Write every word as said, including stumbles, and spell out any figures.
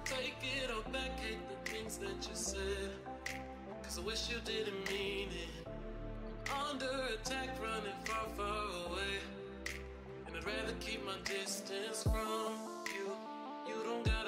Take it all back, hate the things that you said, cause I wish you didn't mean it. I'm under attack, running far, far away, and I'd rather keep my distance from you. You don't got